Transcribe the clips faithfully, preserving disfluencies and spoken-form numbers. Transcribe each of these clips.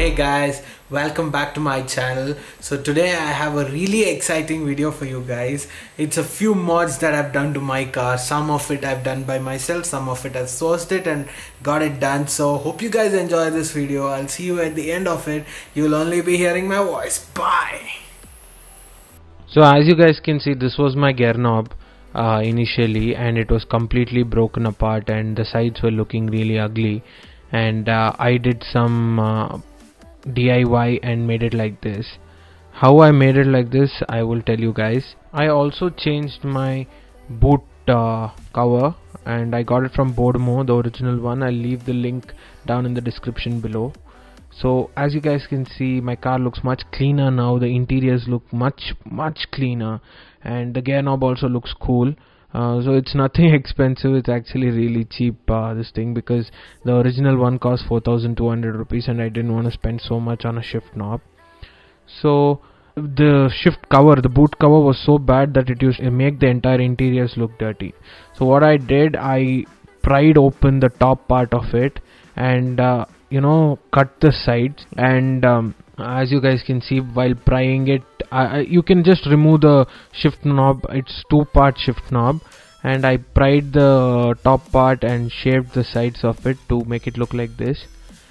Hey guys, welcome back to my channel. So today I have a really exciting video for you guys. It's a few mods that I've done to my car. Some of it I've done by myself, some of it I've sourced it and got it done. So hope you guys enjoy this video. I'll see you at the end of it. You'll only be hearing my voice. Bye. So as you guys can see, this was my gear knob uh, initially, and it was completely broken apart and the sides were looking really ugly, and uh, I did some uh, D I Y and made it like this. How I made it like this, I will tell you guys. I also changed my boot uh, cover, and I got it from Bodmo, the original one. I'll leave the link down in the description below. So as you guys can see, my car looks much cleaner now. The interiors look much much cleaner, and the gear knob also looks cool. Uh, so it's nothing expensive, it's actually really cheap, uh, this thing, because the original one cost four thousand two hundred rupees and I didn't want to spend so much on a shift knob. So the shift cover, the boot cover was so bad that it used to make the entire interiors look dirty. So what I did, I pried open the top part of it and uh, you know, cut the sides, and um, as you guys can see, while prying it, uh, you can just remove the shift knob. It's two part shift knob, and I pried the top part and shaved the sides of it to make it look like this.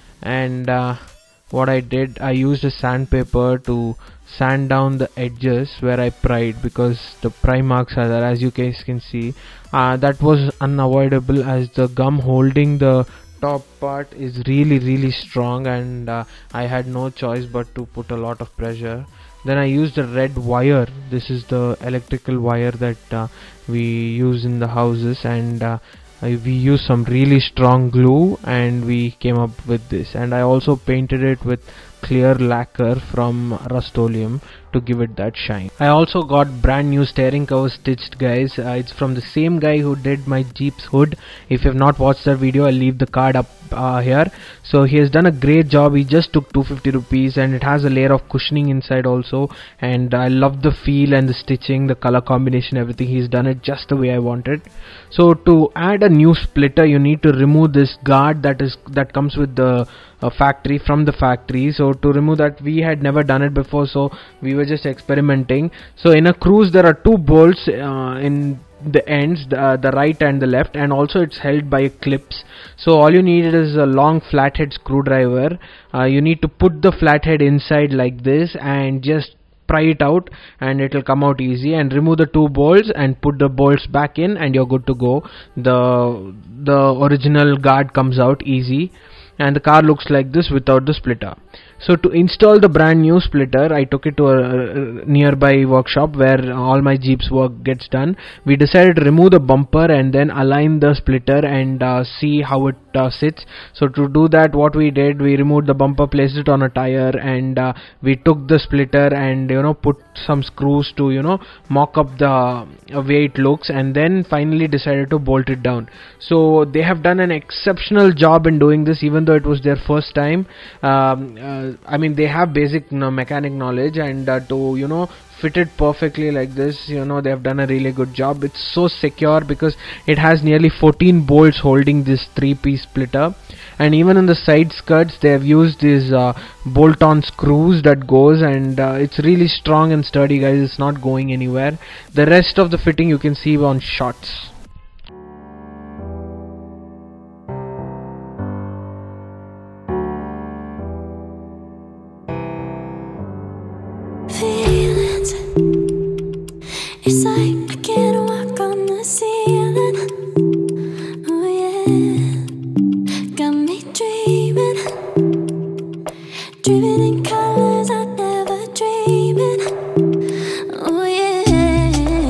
And uh, what I did, I used a sandpaper to sand down the edges where I pried, because the pry marks are there, as you guys can see. Uh, that was unavoidable, as the gum holding the top part is really really strong, and uh, I had no choice but to put a lot of pressure. Then I used a red wire. This is the electrical wire that uh, we use in the houses, and uh, I, we used some really strong glue and we came up with this. And I also painted it with clear lacquer from Rust-Oleum to give it that shine. I also got brand new steering cover stitched, guys. Uh, it's from the same guy who did my Jeep's hood. If you have not watched that video, I'll leave the card up uh, here. So he has done a great job. He just took two hundred fifty rupees, and it has a layer of cushioning inside also, and I love the feel and the stitching, the color combination, everything. He's done it just the way I wanted. So to add a new splitter, you need to remove this guard that is that comes with the uh, factory from the factory. So to remove that, we had never done it before, so we were just experimenting. So in a cruise there are two bolts uh, in the ends, the, uh, the right and the left, and also it's held by clips. So all you need is a long flathead screwdriver. Uh, you need to put the flathead inside like this and just pry it out, and it will come out easy. And remove the two bolts and put the bolts back in, and you're good to go. The the original guard comes out easy, and the car looks like this without the splitter. So to install the brand new splitter, I took it to a nearby workshop where all my Jeep's work gets done. We decided to remove the bumper and then align the splitter and uh, see how it uh, sits. So to do that, what we did, we removed the bumper, placed it on a tire, and uh, we took the splitter and you know put some screws to you know mock up the uh, way it looks, and then finally decided to bolt it down. So they have done an exceptional job in doing this, even though it was their first time. Um, uh, I mean, they have basic you know, mechanic knowledge, and uh, to you know fit it perfectly like this, you know they have done a really good job. It's so secure because it has nearly fourteen bolts holding this three-piece splitter, and even in the side skirts they have used these uh, bolt-on screws that goes, and uh, it's really strong and sturdy, guys. It's not going anywhere. The rest of the fitting you can see on shots. Feelings, it's like I can't walk on the ceiling. Oh yeah, got me dreaming, dreaming in colors I never dreamed in. Oh yeah,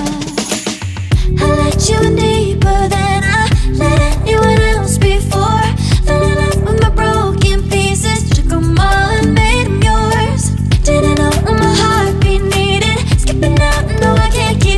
I let you in deeper than I let anyone else before. Fell in love with my broken pieces, took them all and made them yours. Didn't know my heart be needed, skipping out, no I can't keep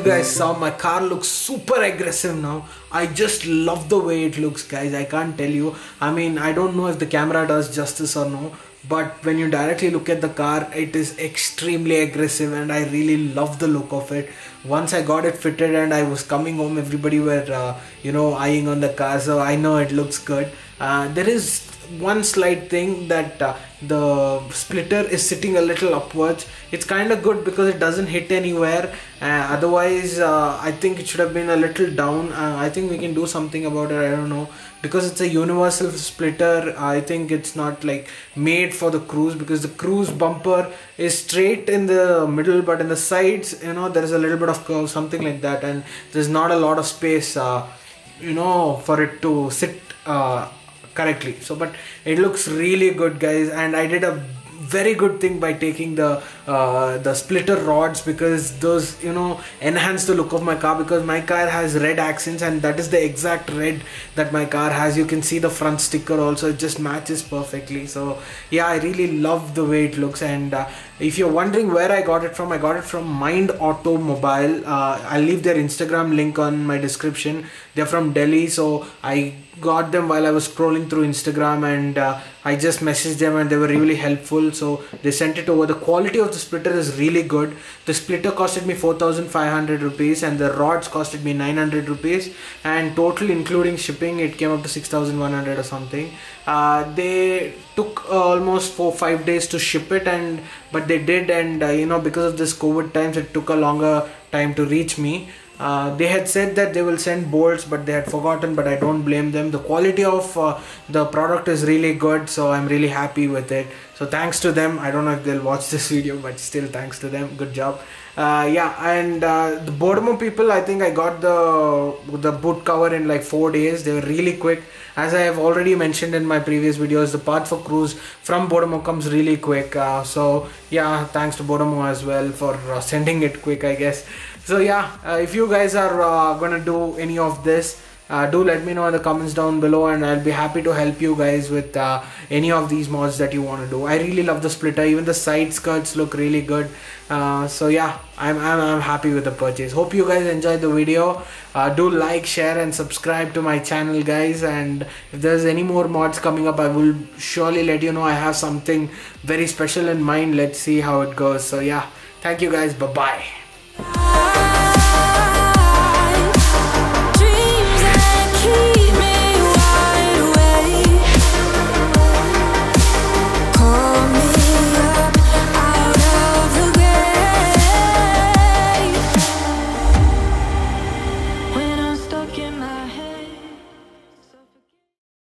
guys saw, my car looks super aggressive now. I just love the way it looks, guys. I can't tell you. I mean, I don't know if the camera does justice or no, but when you directly look at the car, it is extremely aggressive and I really love the look of it. Once I got it fitted and I was coming home, everybody were uh, you know, eyeing on the car, so I know it looks good. Uh, there is one slight thing that uh, the splitter is sitting a little upwards. It's kind of good because it doesn't hit anywhere. Uh, otherwise, uh, I think it should have been a little down. Uh, I think we can do something about it. I don't know, because it's a universal splitter. I think it's not like made for the cruise, because the cruise bumper is straight in the middle, but in the sides, you know, there is a little bit of curve, something like that, and there's not a lot of space, uh, you know, for it to sit uh, correctly. So but it looks really good, guys, and I did a very good thing by taking the uh, the splitter rods, because those, you know, enhance the look of my car, because my car has red accents and that is the exact red that my car has. You can see the front sticker also, it just matches perfectly. So yeah, I really love the way it looks. And uh, if you're wondering where I got it from, I got it from Mind Automobile. uh, I'll leave their Instagram link on my description. They're from Delhi, so I got them while I was scrolling through Instagram, and uh, I just messaged them and they were really helpful, so they sent it over. The quality of the splitter is really good. The splitter costed me four thousand five hundred rupees and the rods costed me nine hundred rupees, and total including shipping it came up to six thousand one hundred or something. Uh, they took uh, almost four five days to ship it, and but they did, and uh, you know, because of this COVID times, it took a longer time to reach me. Uh, they had said that they will send bolts, but they had forgotten, but I don't blame them. The quality of uh, the product is really good, so I'm really happy with it. So thanks to them. I don't know if they'll watch this video, but still thanks to them. Good job. Uh, yeah, and uh, the Bodomo people, I think I got the the boot cover in like four days. They were really quick. As I have already mentioned in my previous videos, the part for cruise from Bodomo comes really quick. Uh, so yeah, thanks to Bodomo as well for uh, sending it quick, I guess. So yeah, uh, if you guys are uh, gonna do any of this, uh, do let me know in the comments down below, and I'll be happy to help you guys with uh, any of these mods that you want to do. I really love the splitter. Even the side skirts look really good. Uh, so yeah, I'm, I'm, I'm happy with the purchase. Hope you guys enjoyed the video. Uh, do like, share and subscribe to my channel, guys, and if there's any more mods coming up, I will surely let you know. I have something very special in mind. Let's see how it goes. So yeah, thank you guys. Bye bye.